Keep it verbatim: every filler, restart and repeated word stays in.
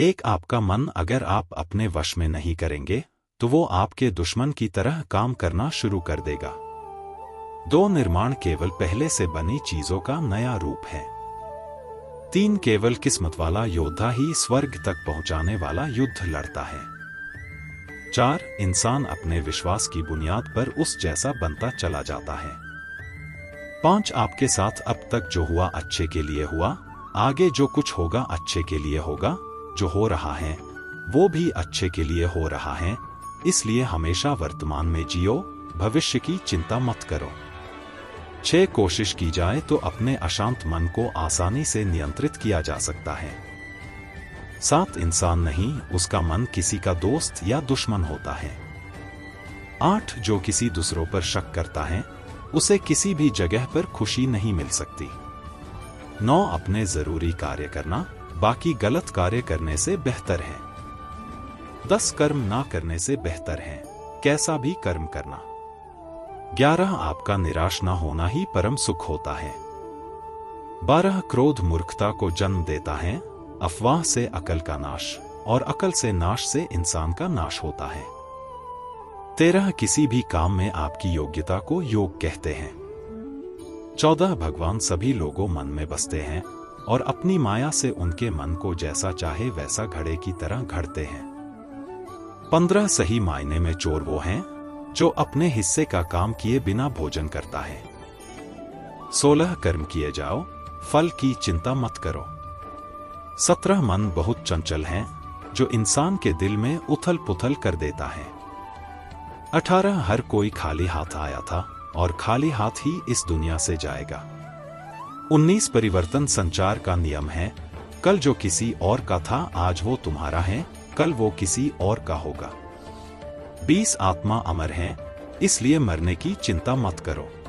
एक, आपका मन अगर आप अपने वश में नहीं करेंगे तो वो आपके दुश्मन की तरह काम करना शुरू कर देगा। दो, निर्माण केवल पहले से बनी चीजों का नया रूप है। तीन, केवल किस्मत वाला योद्धा ही स्वर्ग तक पहुंचाने वाला युद्ध लड़ता है। चार, इंसान अपने विश्वास की बुनियाद पर उस जैसा बनता चला जाता है। पांच, आपके साथ अब तक जो हुआ अच्छे के लिए हुआ, आगे जो कुछ होगा अच्छे के लिए होगा, जो हो रहा है वो भी अच्छे के लिए हो रहा है, इसलिए हमेशा वर्तमान में जियो, भविष्य की चिंता मत करो। छह, कोशिश की जाए तो अपने अशांत मन को आसानी से नियंत्रित किया जा सकता है। सात, इंसान नहीं उसका मन किसी का दोस्त या दुश्मन होता है। आठ, जो किसी दूसरों पर शक करता है उसे किसी भी जगह पर खुशी नहीं मिल सकती। नौ, अपने जरूरी कार्य करना बाकी गलत कार्य करने से बेहतर है। दस, कर्म ना करने से बेहतर है कैसा भी कर्म करना। ग्यारह, आपका निराश ना होना ही परम सुख होता है। बारह, क्रोध मूर्खता को जन्म देता है, अफवाह से अकल का नाश और अकल से नाश से इंसान का नाश होता है। तेरह, किसी भी काम में आपकी योग्यता को योग कहते हैं। चौदह, भगवान सभी लोगों मन में बसते हैं और अपनी माया से उनके मन को जैसा चाहे वैसा घड़े की तरह घड़ते हैं। पंद्रह, सही मायने में चोर वो हैं जो अपने हिस्से का काम किए बिना भोजन करता है। सोलह, कर्म किए जाओ, फल की चिंता मत करो। सत्रह, मन बहुत चंचल है जो इंसान के दिल में उथल पुथल कर देता है। अठारह, हर कोई खाली हाथ आया था और खाली हाथ ही इस दुनिया से जाएगा। उन्नीस, परिवर्तन संचार का नियम है, कल जो किसी और का था आज वो तुम्हारा है, कल वो किसी और का होगा। बीस, आत्मा अमर है इसलिए मरने की चिंता मत करो।